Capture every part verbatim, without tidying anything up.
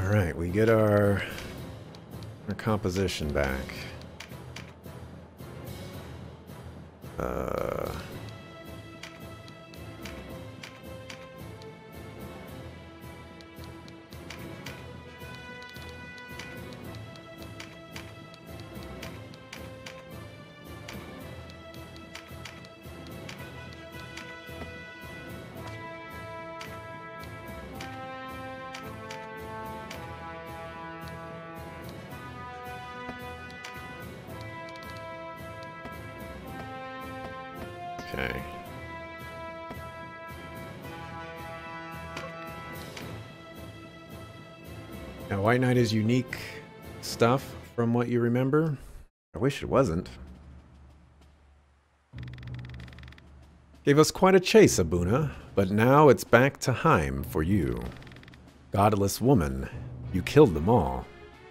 Alright, we get our, our composition back. Uh... Okay. Now, White Knight is unique stuff from what you remember. I wish it wasn't. Gave us quite a chase, Abuna, but now it's back to Heim for you. Godless woman, you killed them all.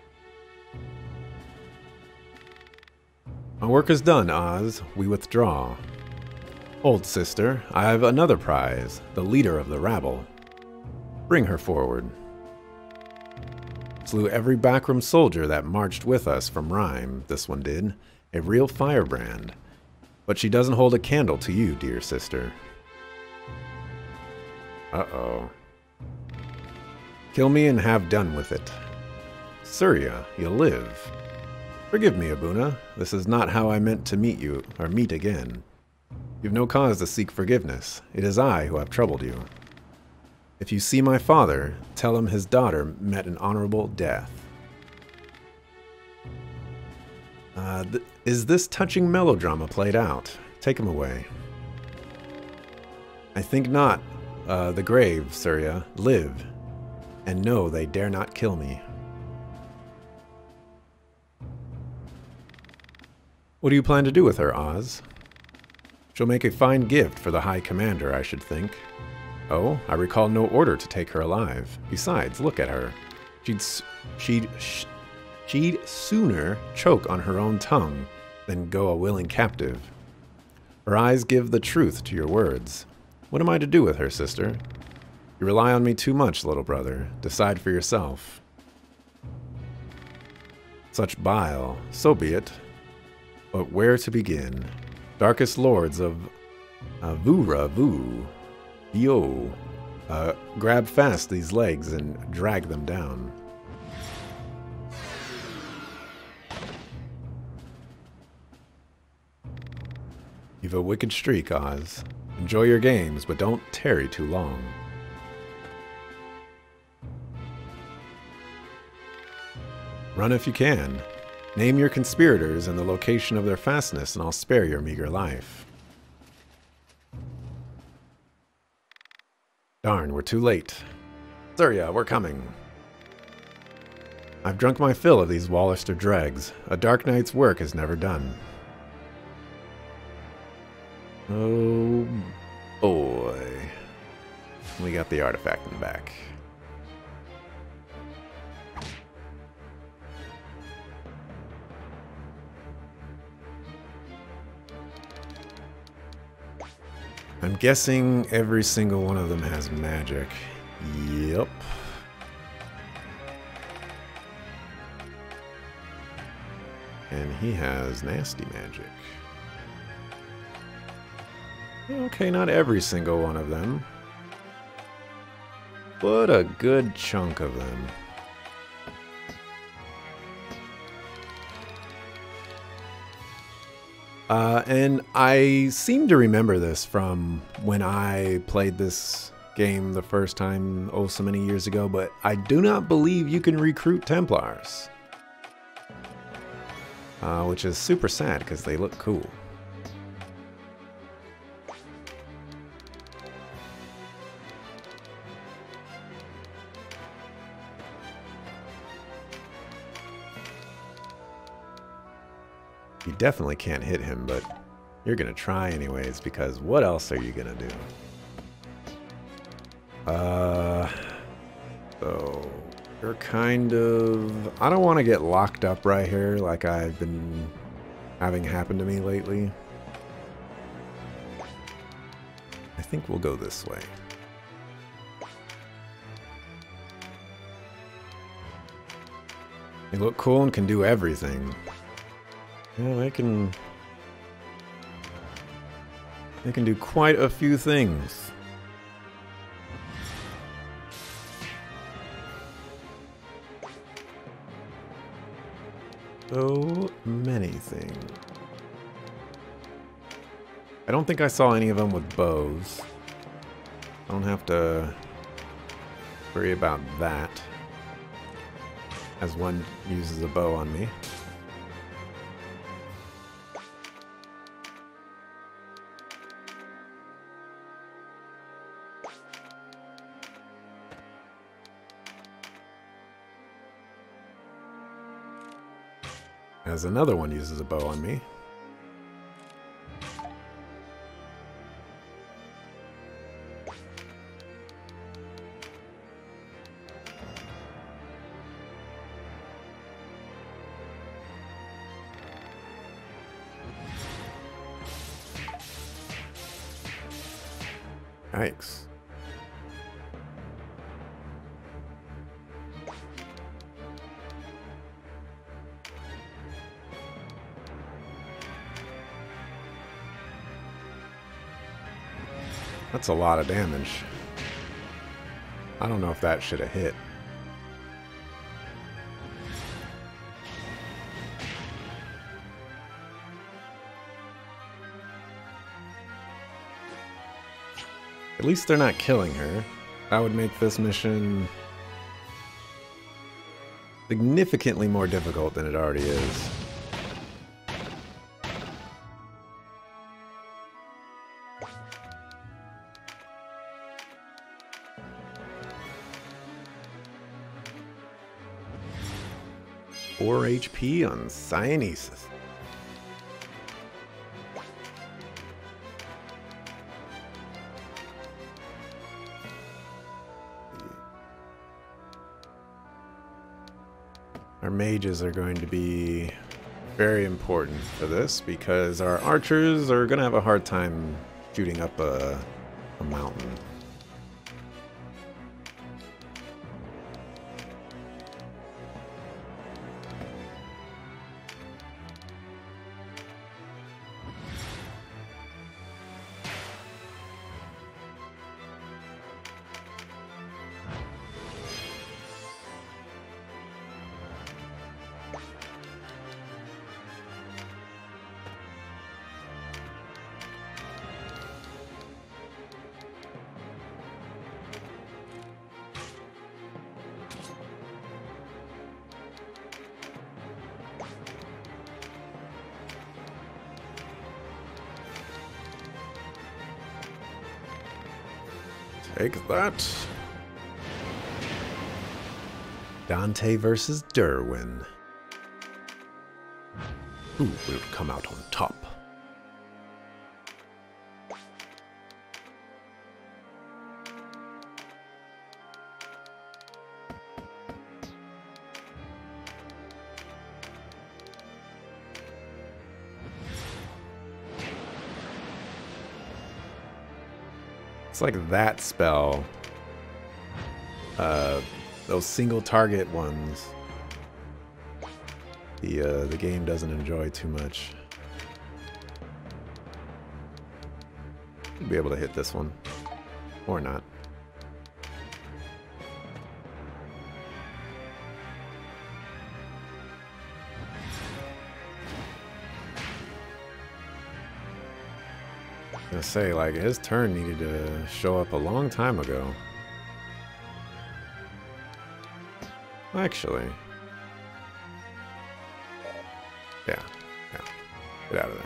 Our work is done, Oz. We withdraw. Old sister, I have another prize, the leader of the rabble. Bring her forward. Slew every backroom soldier that marched with us from Rhyme, this one did. A real firebrand. But she doesn't hold a candle to you, dear sister. Uh-oh. Kill me and have done with it. Surya, you'll live. Forgive me, Abuna. This is not how I meant to meet you, or meet again. You've no cause to seek forgiveness. It is I who have troubled you. If you see my father, tell him his daughter met an honorable death. Uh, th is this touching melodrama played out? Take him away. I think not. Uh, the grave, Surya, live. And know they dare not kill me. What do you plan to do with her, Oz? She'll make a fine gift for the High Commander, I should think. Oh, I recall no order to take her alive. Besides, look at her. She'd, she'd, she'd sooner choke on her own tongue than go a willing captive. Her eyes give the truth to your words. What am I to do with her, sister? You rely on me too much, little brother. Decide for yourself. Such bile, so be it. But where to begin? Darkest lords of uh, Vura Vu, yo, uh, grab fast these legs and drag them down. You've a wicked streak, Oz. Enjoy your games, but don't tarry too long. Run if you can. Name your conspirators and the location of their fastness, and I'll spare your meager life. Darn, we're too late. Surya, we're coming. I've drunk my fill of these Wallister dregs. A Dark Knight's work is never done. Oh boy. We got the artifact in the back. I'm guessing every single one of them has magic. Yep. And he has nasty magic. Okay, not every single one of them, but a good chunk of them. Uh, and I seem to remember this from when I played this game the first time, oh so many years ago, but I do not believe you can recruit Templars. Uh, which is super sad because they look cool. You definitely can't hit him, but you're gonna try anyways, because what else are you gonna do? Uh, so you're kind of... I don't want to get locked up right here like I've been having happen to me lately. I think we'll go this way. They look cool and can do everything. Yeah, they can... They can do quite a few things. So many things. I don't think I saw any of them with bows. I don't have to worry about that as one uses a bow on me. As another one uses a bow on me. Yikes. That's a lot of damage. I don't know if that should have hit. At least they're not killing her. That would make this mission significantly more difficult than it already is. four H P on Cyanesis. Our mages are going to be very important for this because our archers are going to have a hard time shooting up a, a mountain. Take that. Dante versus Derwin. Who will come out on top? It's like that spell, uh, those single target ones, the, uh, the game doesn't enjoy too much. Be able to hit this one, or not. I was gonna say, like, his turn needed to show up a long time ago. Actually. Yeah, yeah. Get out of there.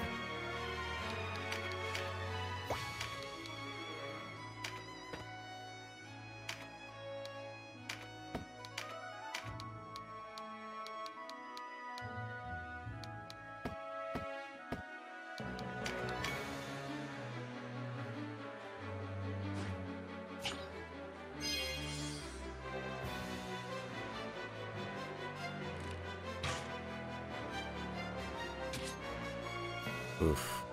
Oof.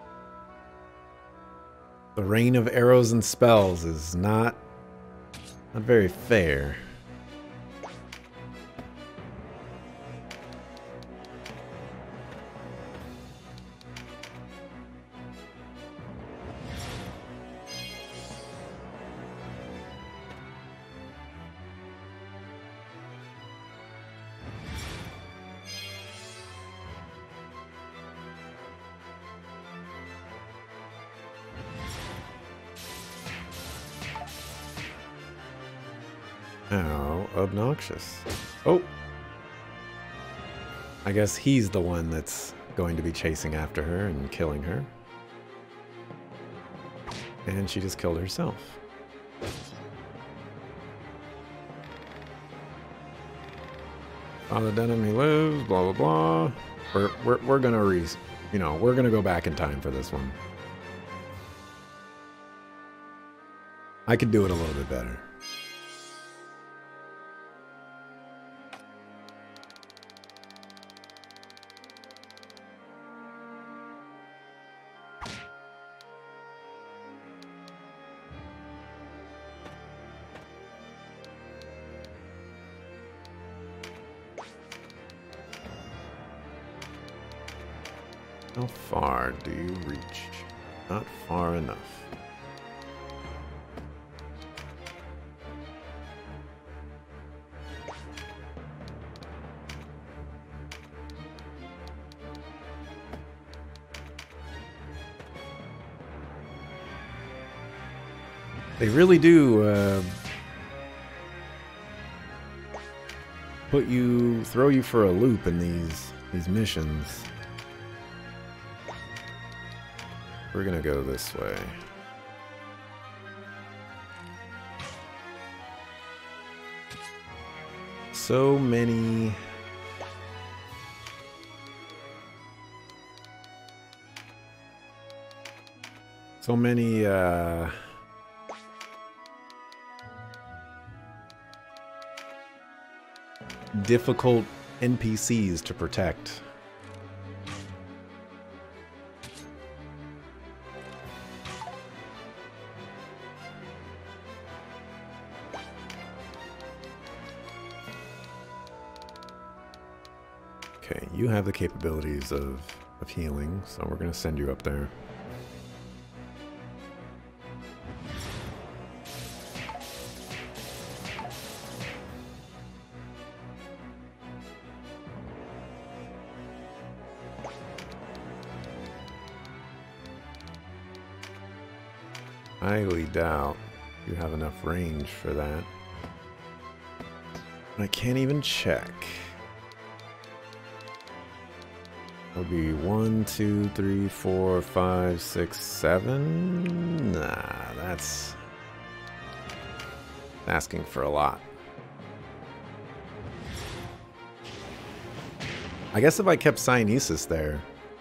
The rain of arrows and spells is not, not very fair. How obnoxious. Oh! I guess he's the one that's going to be chasing after her and killing her. And she just killed herself. Father Denham, he lives, blah, blah, blah. We're, we're, we're gonna re... You know, we're gonna go back in time for this one. I could do it a little bit better. How far do you reach? Not far enough. They really do uh, put you, throw you for a loop in these these missions. We're gonna go this way. So many... So many, uh... difficult N P Cs to protect. Okay, you have the capabilities of, of healing, so we're going to send you up there. Highly doubt you have enough range for that. I can't even check. That'll be one, two, three, four, five, six, seven. Nah, that's asking for a lot. I guess if I kept Cynesis there,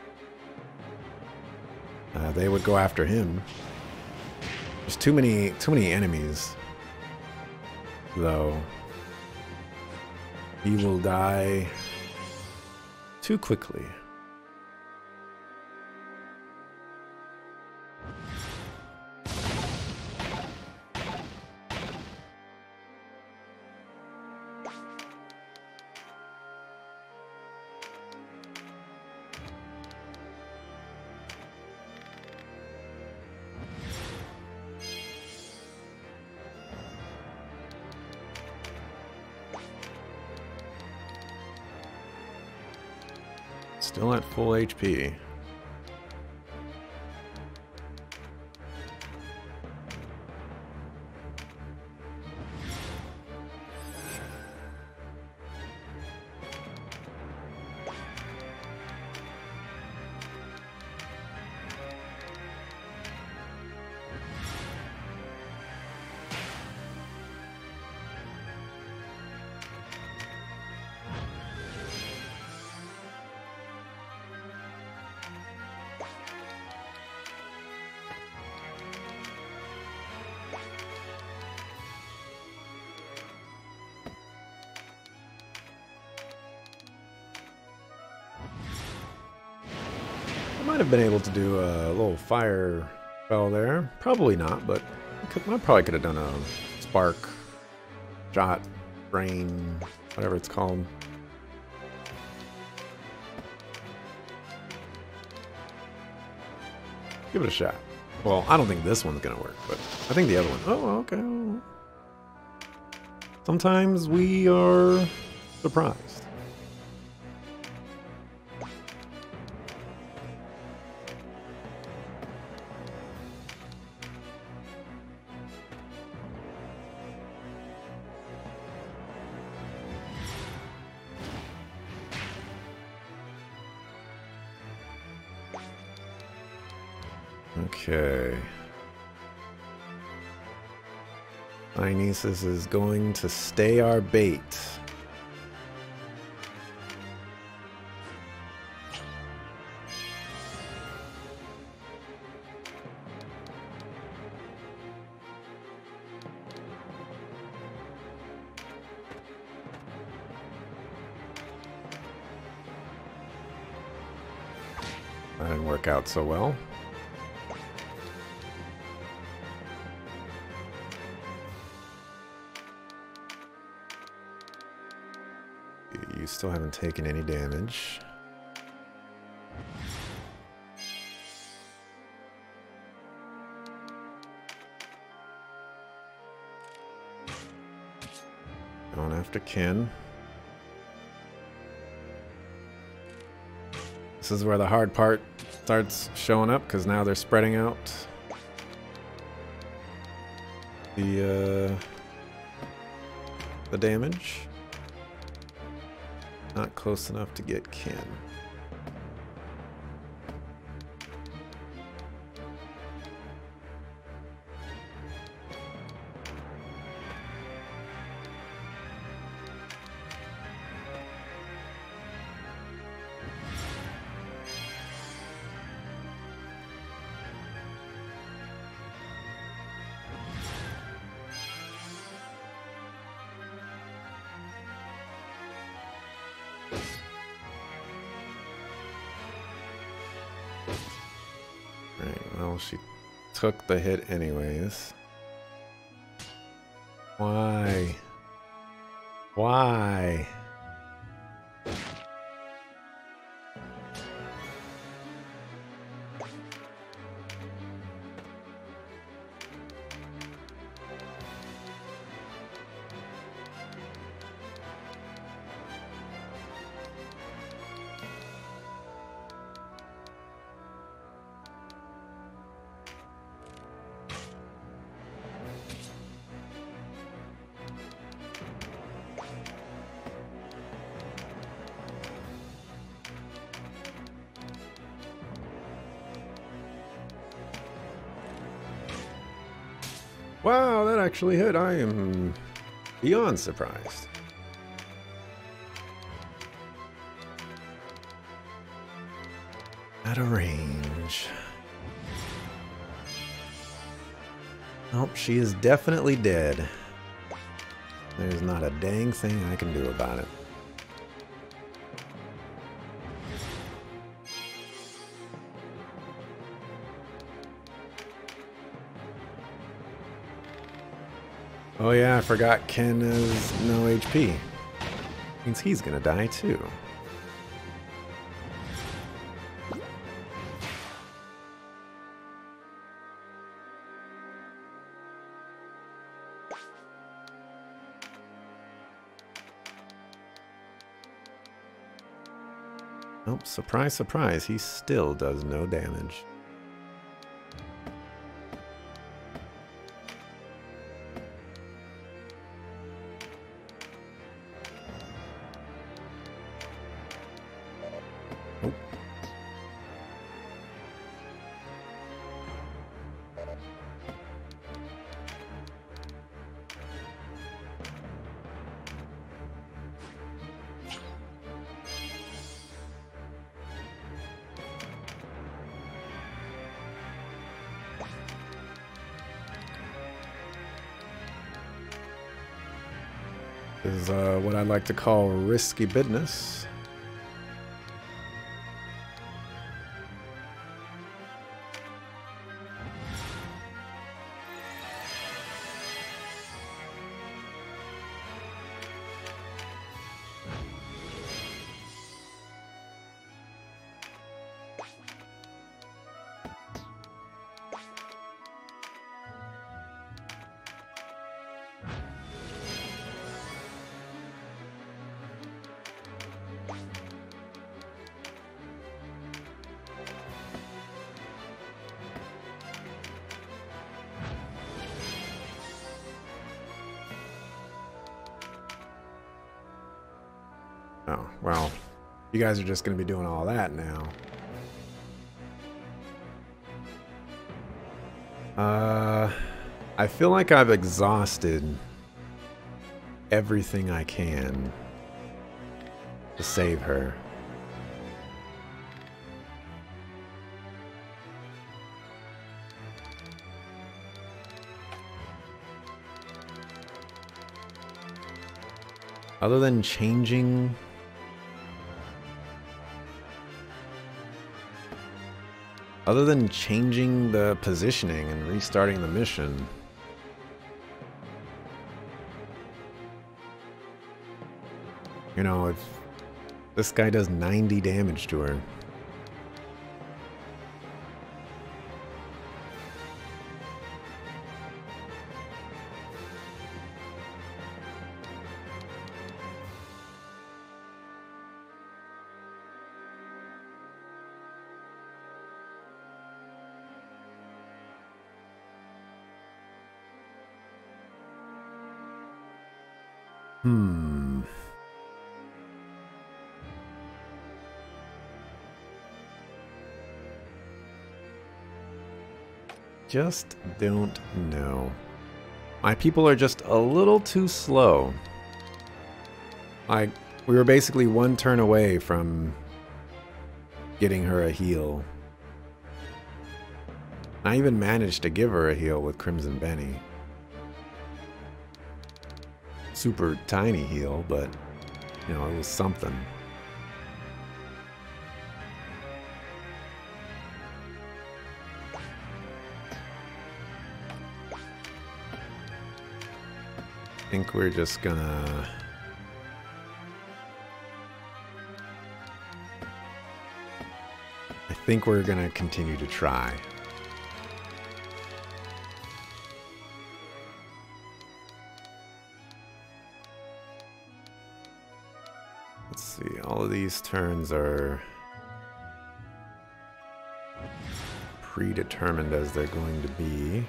uh, they would go after him. There's too many, too many enemies, though. He will die too quickly. Still at full H P. Might have been able to do a little fire spell there. Probably not, but I, could, I probably could have done a spark, shot, rain, whatever it's called. Give it a shot. Well, I don't think this one's gonna work, but I think the other one. Oh, okay. Sometimes we are surprised. Okay. Dionysus is going to stay our bait. That didn't work out so well. You still haven't taken any damage. Going after Ken. This is where the hard part starts showing up, because now they're spreading out the uh, the damage. Not close enough to get Ken. Right, well, she took the hit anyways. Why? Why? Wow, that actually hit. I am beyond surprised. Out of range. Nope, she is definitely dead. There's not a dang thing I can do about it. Oh yeah, I forgot Ken has no H P. Means he's gonna die too. Nope, surprise, surprise, he still does no damage. Is uh, what I like to call risky business. Oh, well, you guys are just going to be doing all that now. Uh, I feel like I've exhausted everything I can to save her. Other than changing... Other than changing the positioning and restarting the mission... You know, if this guy does ninety damage to her... Hmm. Just don't know. My people are just a little too slow. Like, we were basically one turn away from getting her a heal. I even managed to give her a heal with Crimson Benny. Super tiny heal, but, you know, it was something. I think we're just gonna... I think we're gonna continue to try. Let's see, all of these turns are predetermined as they're going to be.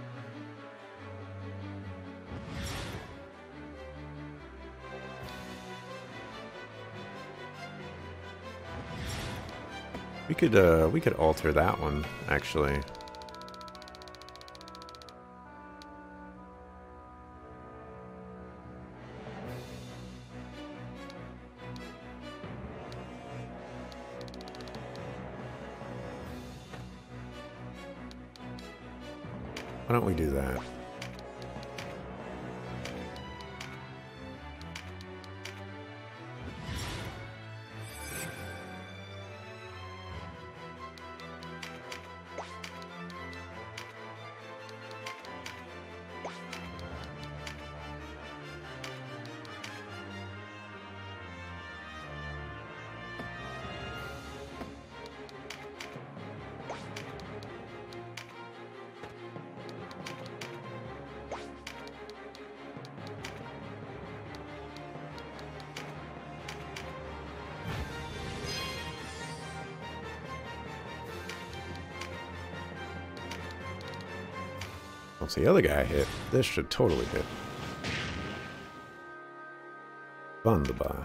We could uh we could alter that one, actually. Why don't we do that? Once the other guy hit, this should totally hit. Wunderbar.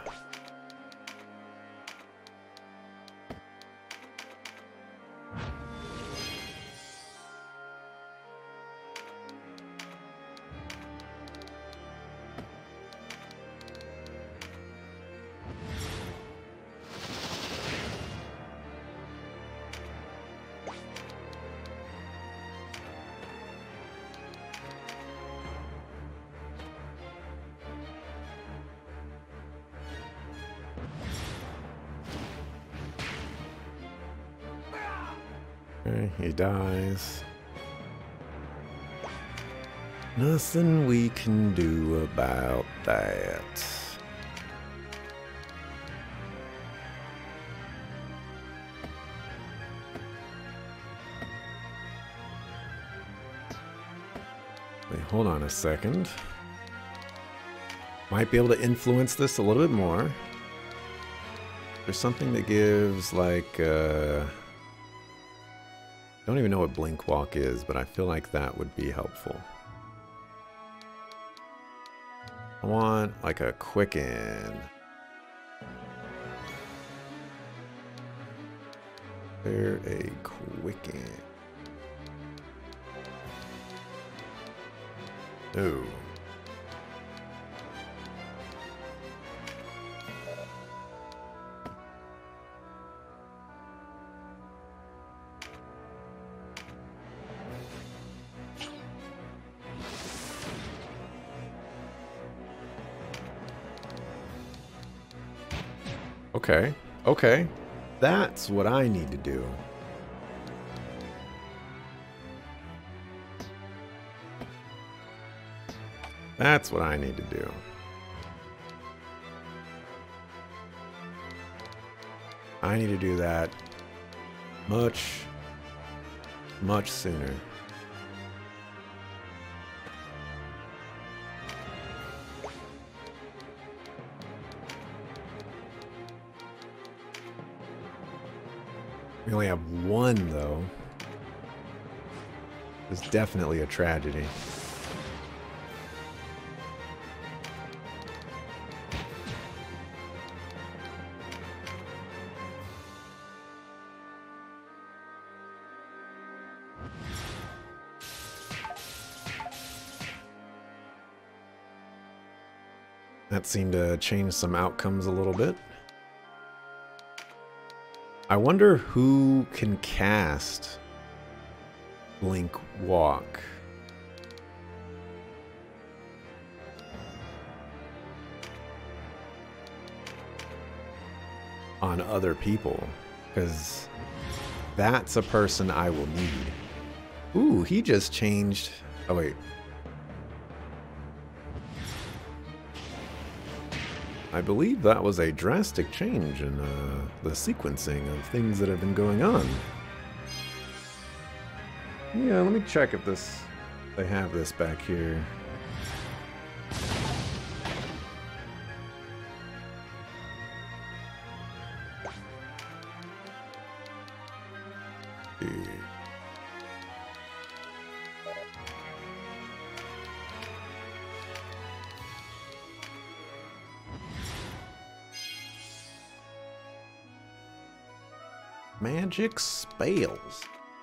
Okay, he dies. Nothing we can do about that. Wait, hold on a second. Might be able to influence this a little bit more. There's something that gives, like, uh... I don't even know what Blink Walk is, but I feel like that would be helpful. I want, like, a Quicken. There a Quicken. Ooh. Okay, okay. That's what I need to do. That's what I need to do. I need to do that much, much sooner. We only have one, though. It's definitely a tragedy. That seemed to change some outcomes a little bit. I wonder who can cast Blink Walk. On other people, because that's a person I will need. Ooh, he just changed. Oh, wait. I believe that was a drastic change in uh, the sequencing of things that have been going on. Yeah, let me check if this, they have this back here. Magic spells.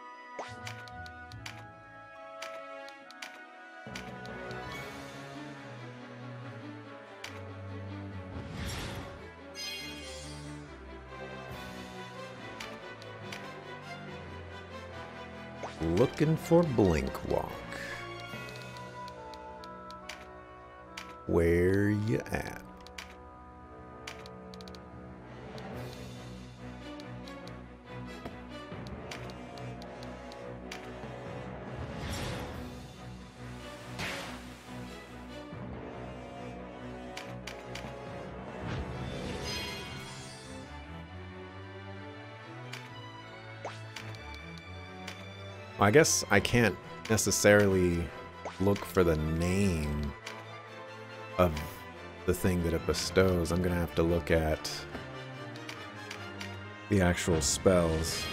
Looking for Blink Walk. Where you at? I guess I can't necessarily look for the name of the thing that it bestows. I'm gonna have to look at the actual spells.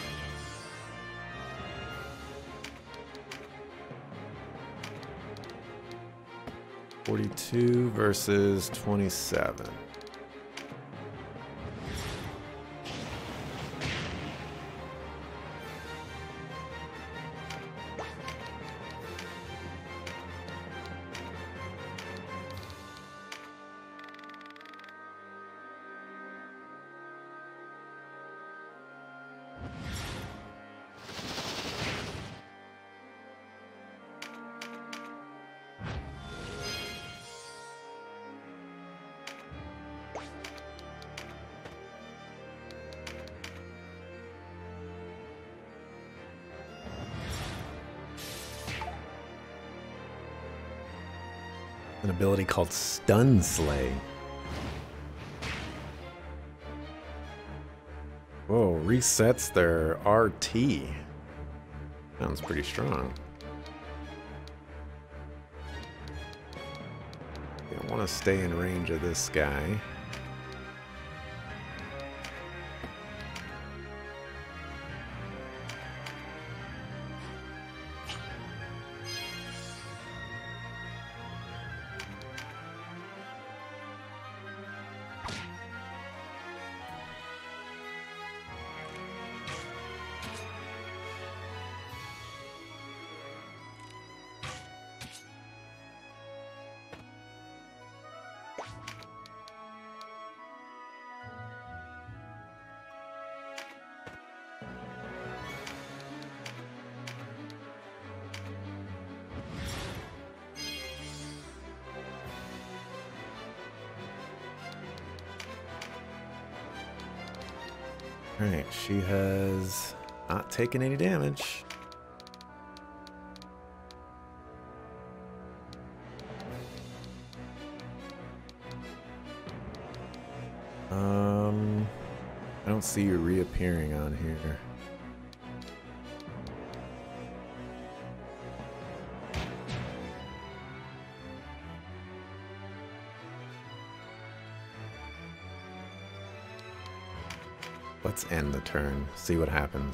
forty-two versus twenty-seven. An ability called Stun Slay. Whoa, resets their R T. Sounds pretty strong. I want to stay in range of this guy. Alright, she has not taken any damage. Um, I don't see you reappearing on here. Let's end the turn, see what happens.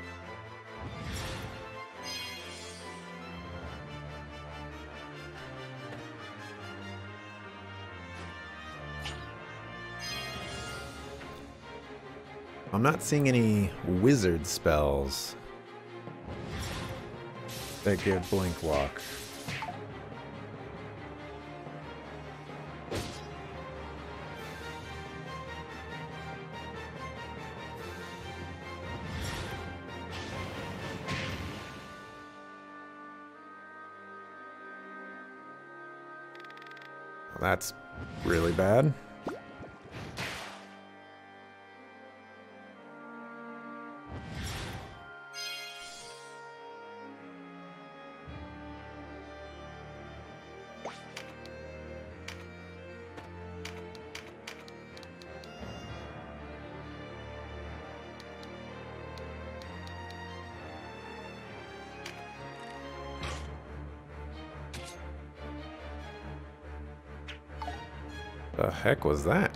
I'm not seeing any wizard spells that give Blink Walk. That's really bad. The heck was that?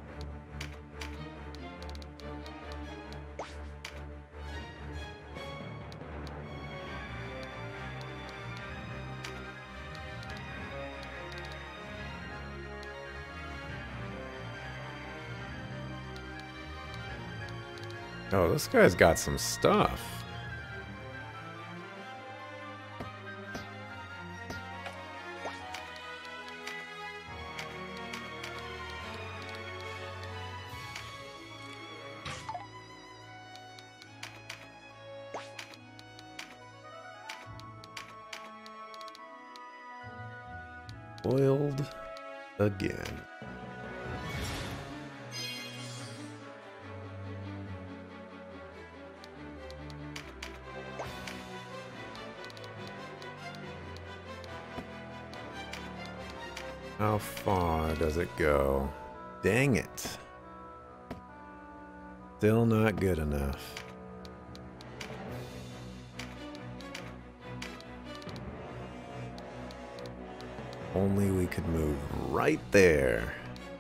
Oh, this guy's got some stuff. Boiled again. How far does it go? Dang it. Still not good enough. Only we could move right there.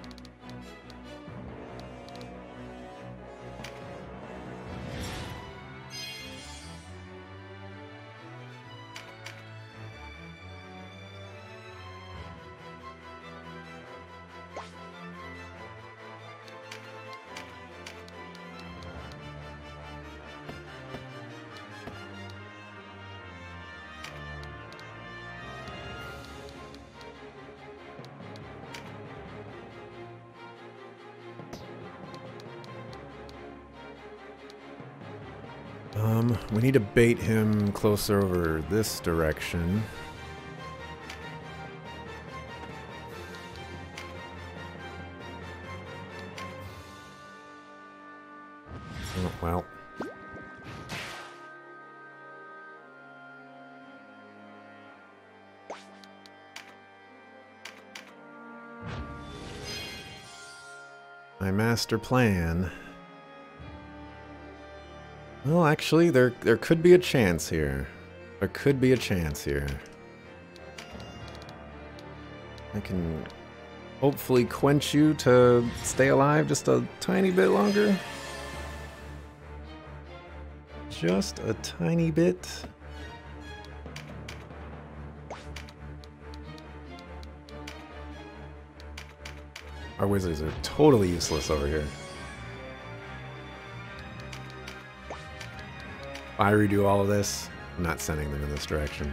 Um, we need to bait him closer over this direction. Oh, well. My master plan. Well, actually, there there could be a chance here. There could be a chance here. I can hopefully quench you to stay alive just a tiny bit longer. Just a tiny bit. Our wizards are totally useless over here. I redo all of this, I'm not sending them in this direction.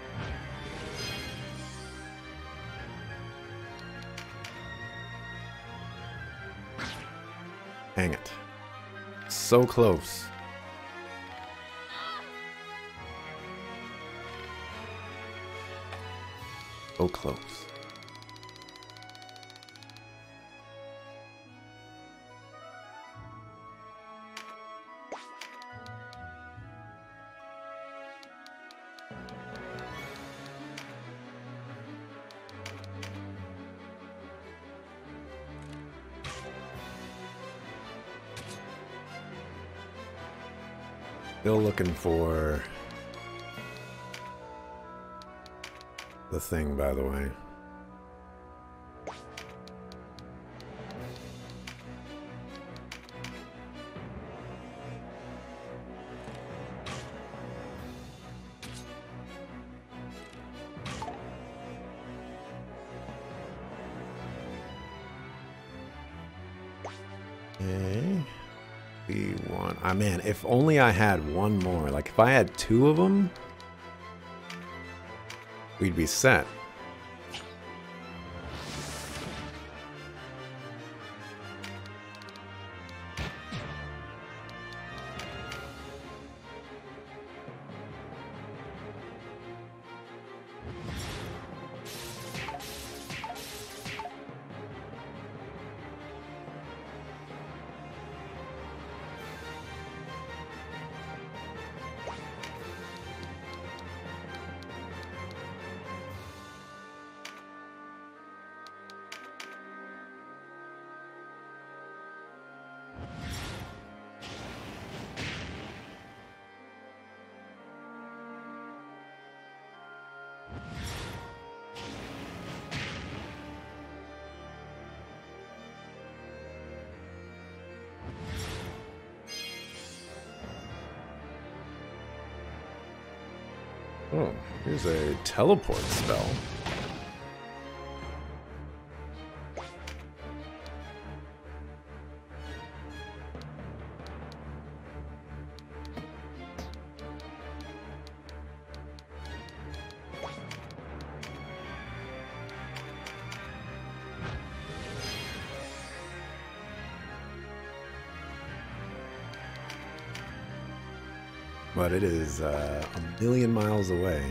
Hang it. So close. So close. Still looking for the thing, by the way. Okay. We want... Ah, man, if only I had one more. Like, if I had two of them, we'd be set. Oh, here's a teleport spell. But it is uh, a million miles away.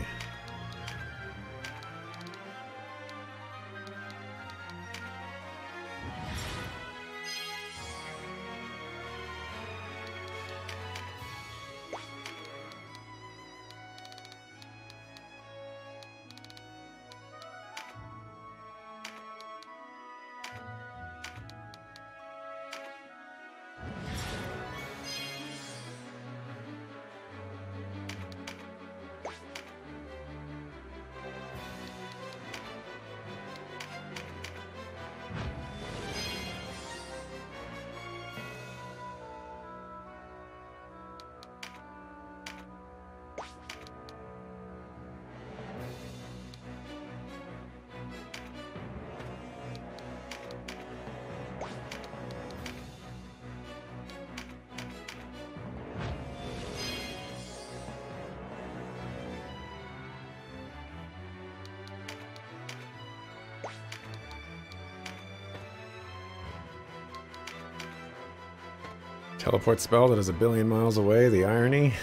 Teleport spell that is a billion miles away, the irony.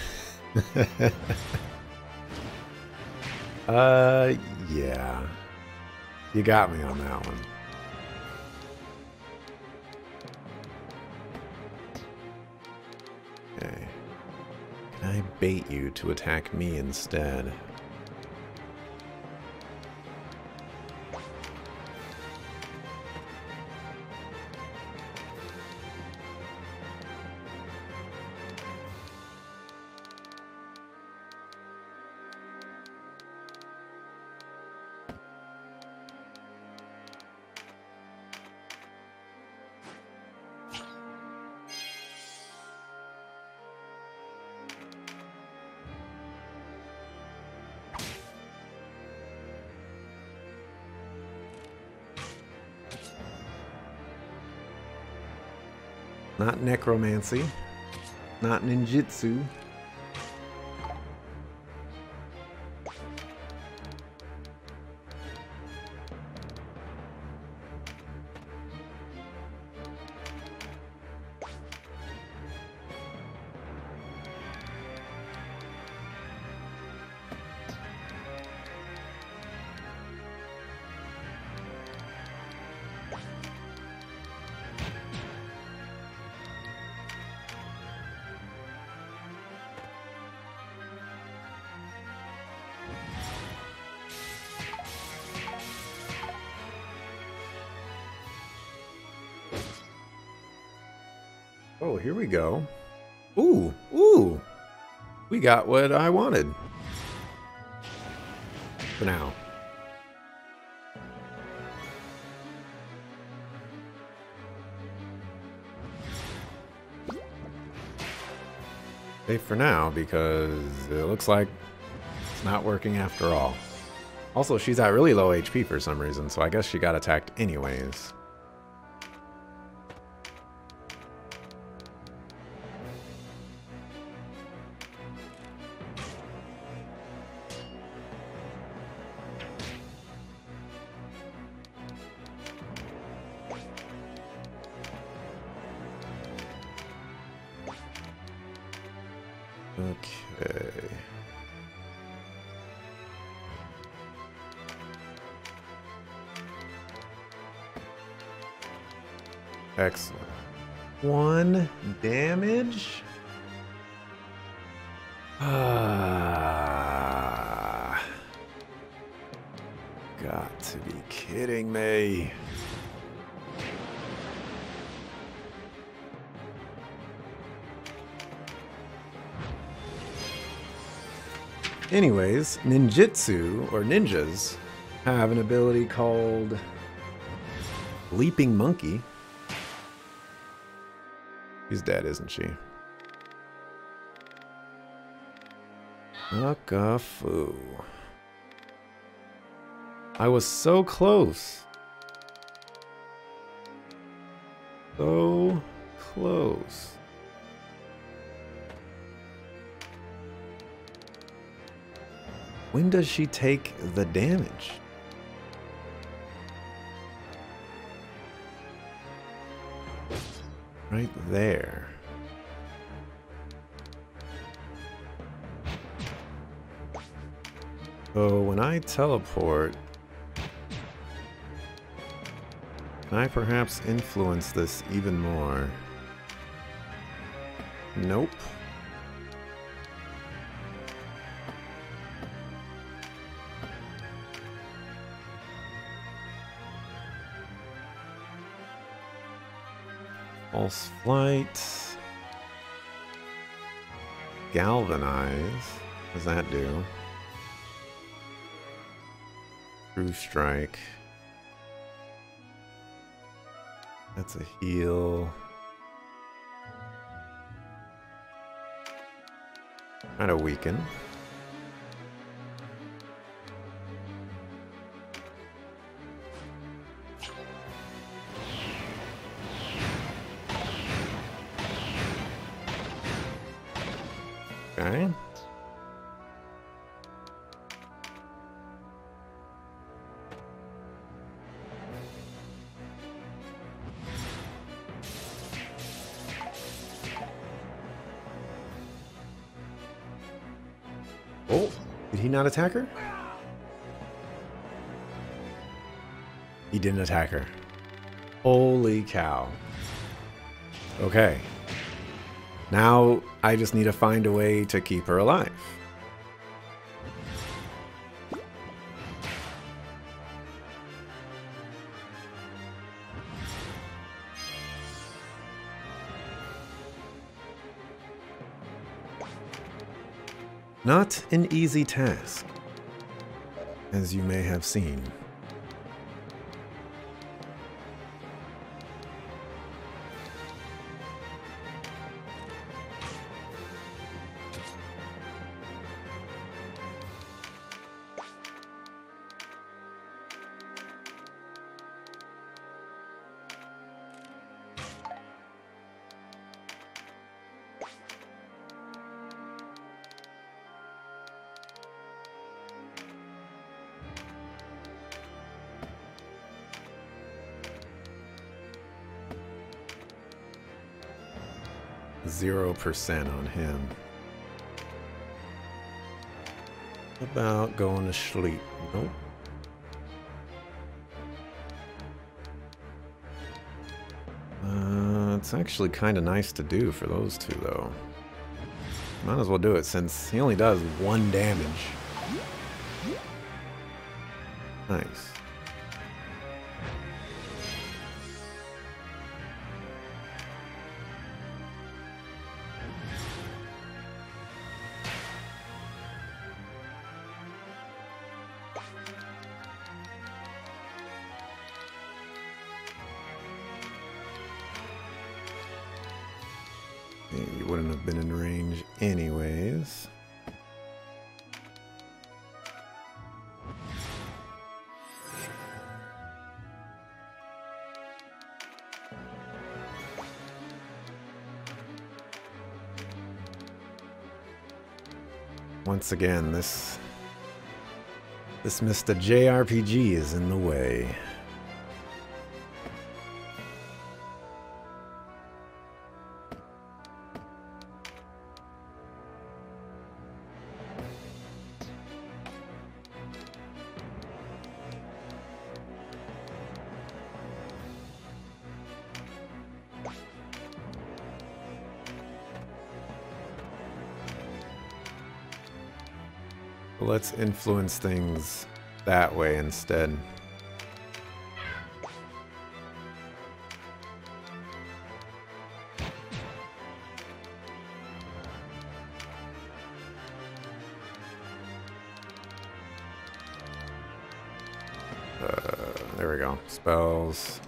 uh, yeah. You got me on that one. Okay. Can I bait you to attack me instead? Not necromancy, not ninjutsu. Oh, here we go. Ooh, ooh. We got what I wanted. For now. Safe for now, because it looks like it's not working after all. Also, she's at really low H P for some reason, so I guess she got attacked anyways. Okay. Excellent. One damage? Ah. Got to be kidding me. Anyways, ninjutsu, or ninjas, have an ability called Leaping Monkey. She's dead, isn't she? Akafu. I was so close. So close. When does she take the damage? Right there. So when I teleport, can I perhaps influence this even more? Nope. False flight. Galvanize. What does that do? True strike. That's a heal. Kind of weaken. Okay. Oh, did he not attack her? He didn't attack her. Holy cow. Okay. Now I just need to find a way to keep her alive. Not an easy task, as you may have seen. Zero percent on him. About going to sleep. Nope. Uh, it's actually kind of nice to do for those two, though. Might as well do it since he only does one damage. Nice. have been in range anyways. Once again, this this Mister J R P G is in the way. Let's influence things that way instead. Uh, there we go. Spells.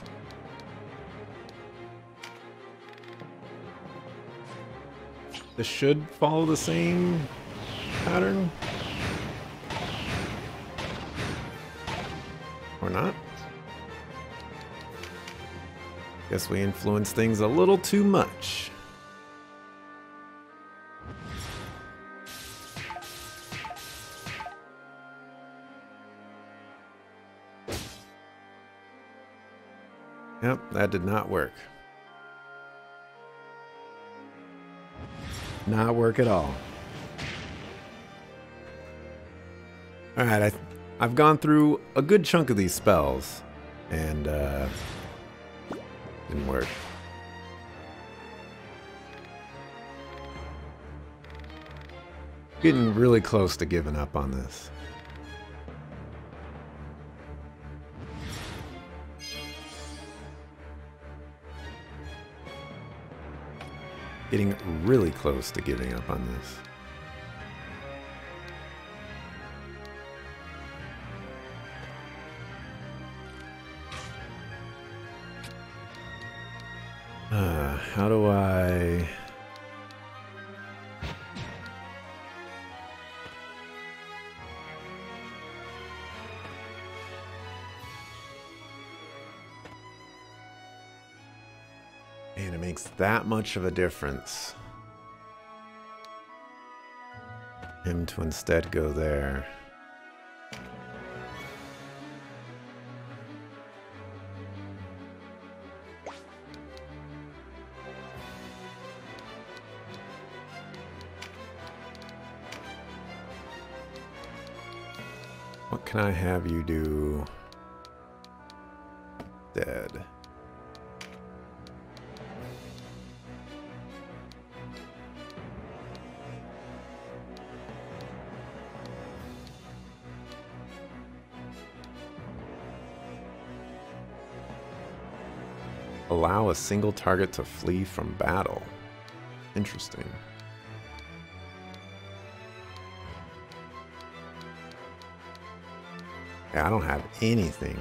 This should follow the same pattern. Or not. Guess we influence things a little too much. Yep, that did not work. Not work at all. Alright, I... I've gone through a good chunk of these spells, and uh, didn't work. Getting really close to giving up on this. Getting really close to giving up on this. Uh, how do I... Man, it makes that much of a difference. Him to instead go there. What can I have you do? Dead. Allow a single target to flee from battle. Interesting. Yeah, I don't have anything.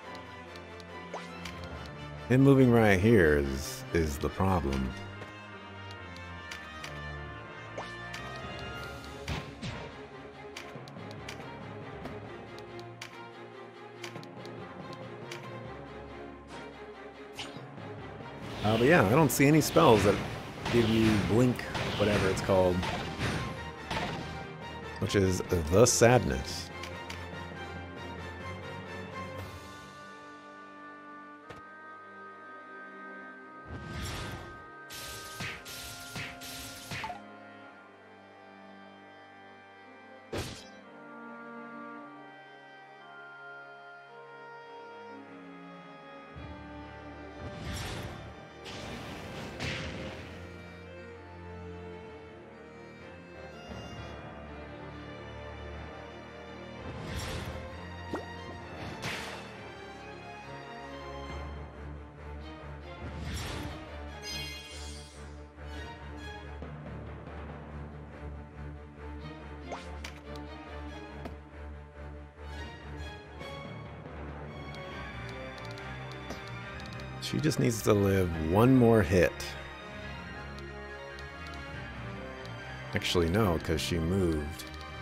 Him moving right here is is the problem. Uh, but yeah, I don't see any spells that give you blink, whatever it's called, which is the sadness. She just needs to live one more hit. Actually, no, because she moved.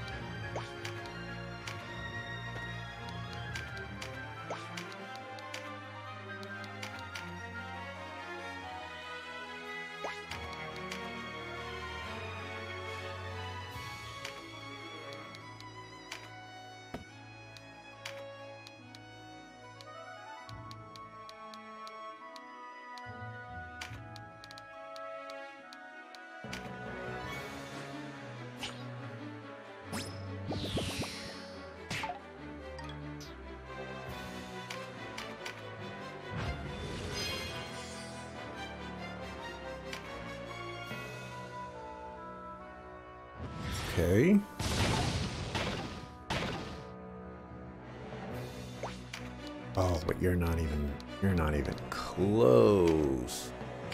Okay. Oh, but you're not even, you're not even close.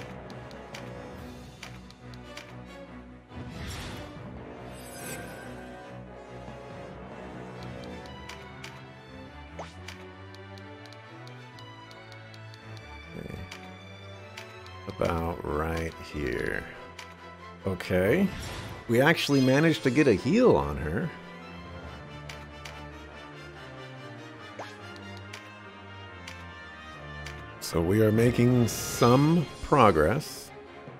Okay. About right here. Okay. We actually managed to get a heal on her. So we are making some progress.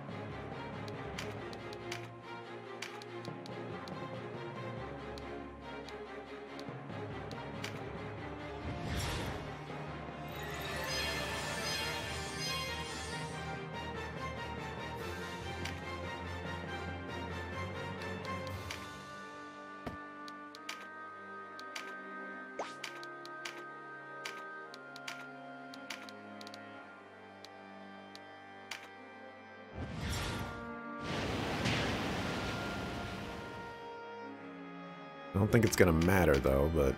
I don't think it's gonna matter though, but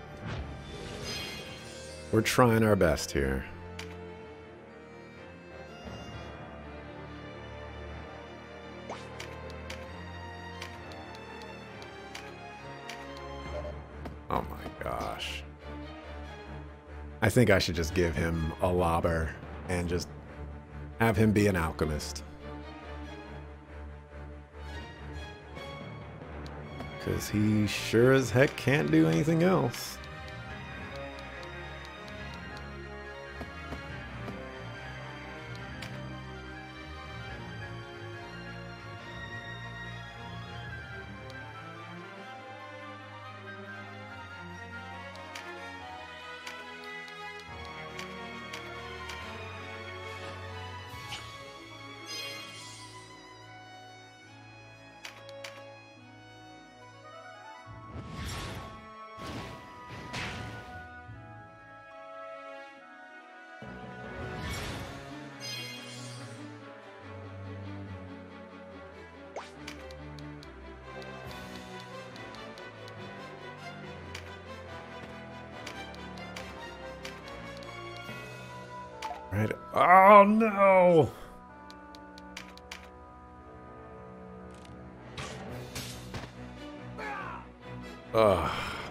we're trying our best here. Oh my gosh. I think I should just give him a lobber and just have him be an alchemist. Because he sure as heck can't do anything else. Right. Oh no! Ugh.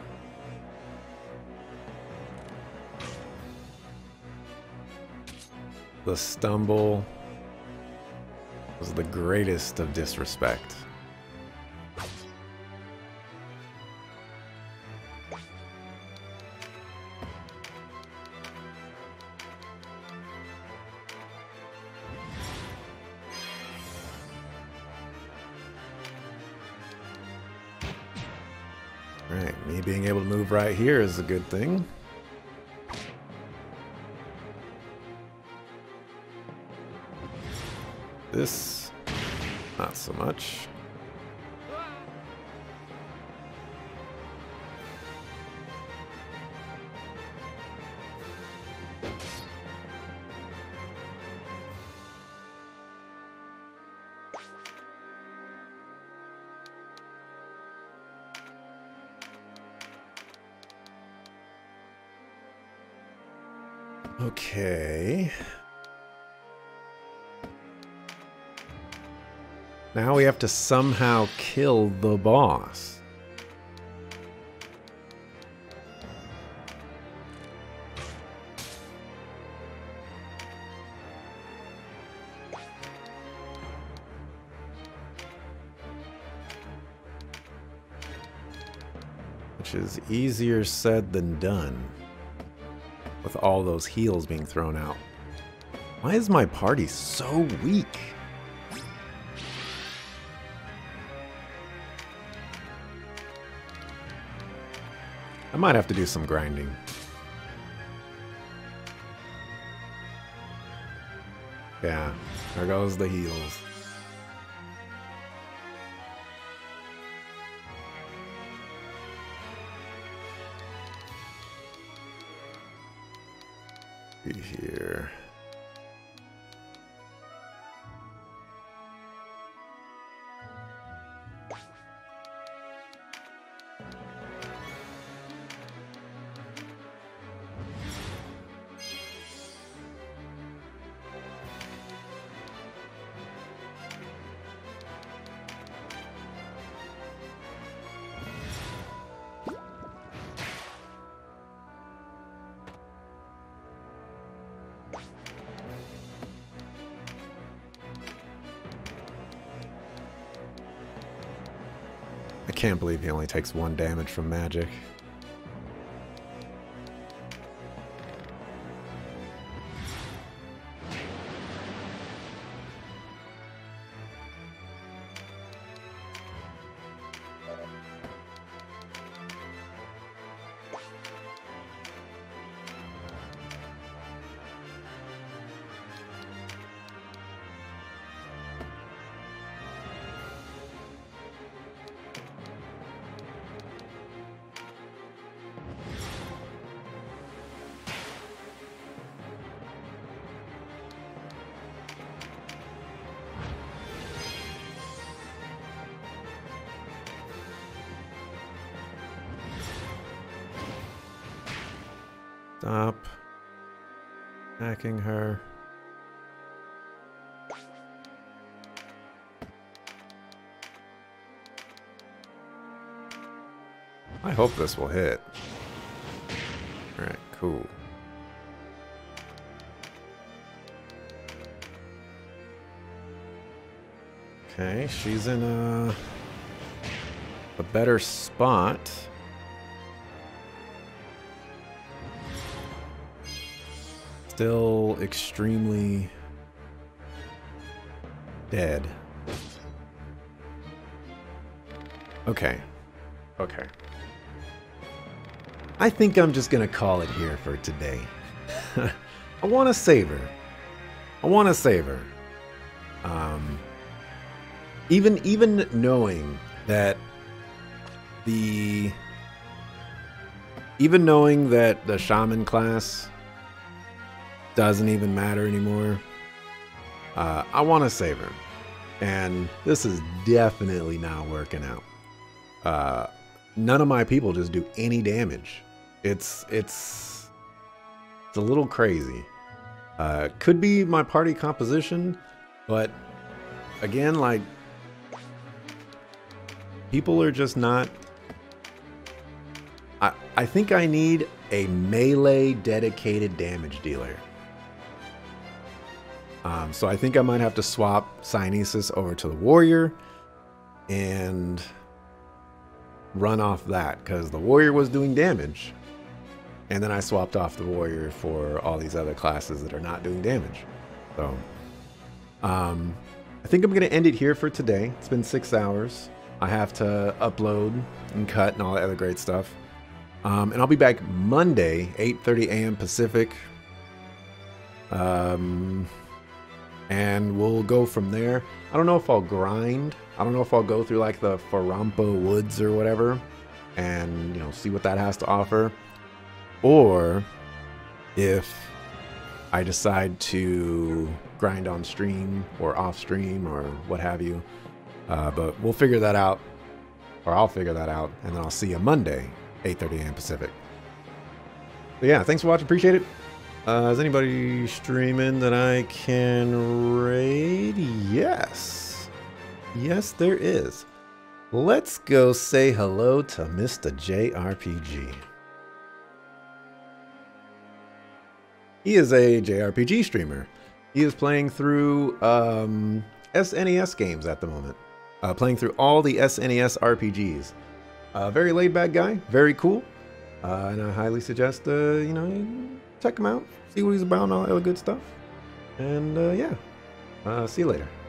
The stumble was the greatest of disrespect. Right, me being able to move right here is a good thing. This, not so much. Okay. Now we have to somehow kill the boss. which is easier said than done with all those heals being thrown out. Why is my party so weak? I might have to do some grinding. Yeah, there goes the heals. See here. I can't believe he only takes one damage from magic. Stop attacking her. I hope this will hit. Alright, cool. Okay, she's in a, a better spot. Still extremely dead. Okay. Okay. I think I'm just gonna call it here for today. I want to save her. I want to save her. Um, even even knowing that the even knowing that the shaman class doesn't even matter anymore. Uh, I want to save her, and this is definitely not working out. Uh, none of my people just do any damage. It's it's it's a little crazy. Uh, could be my party composition, but again, like, people are just not. I I think I need a melee dedicated damage dealer. Um, so I think I might have to swap Cynesis over to the warrior and run off that, because the warrior was doing damage, and then I swapped off the warrior for all these other classes that are not doing damage. So um, I think I'm going to end it here for today. It's been six hours. I have to upload and cut and all that other great stuff. Um, and I'll be back Monday, eight thirty a m Pacific. Um... And we'll go from there. I don't know if I'll grind. I don't know if I'll go through like the Farampa Woods or whatever and, you know, see what that has to offer. Or if I decide to grind on stream or off stream or what have you. Uh, but we'll figure that out. Or I'll figure that out. And then I'll see you Monday, eight thirty a m Pacific. But yeah, thanks for watching. Appreciate it. Uh, is anybody streaming that I can raid? Yes. Yes, there is. Let's go say hello to Mister J R P G. He is a J R P G streamer. He is playing through um, S N E S games at the moment. Uh, playing through all the S N E S R P Gs. Uh, very laid back guy, very cool. Uh, and I highly suggest, uh, you know, you check him out, see what he's about and all that good stuff. And uh, yeah, uh, see you later.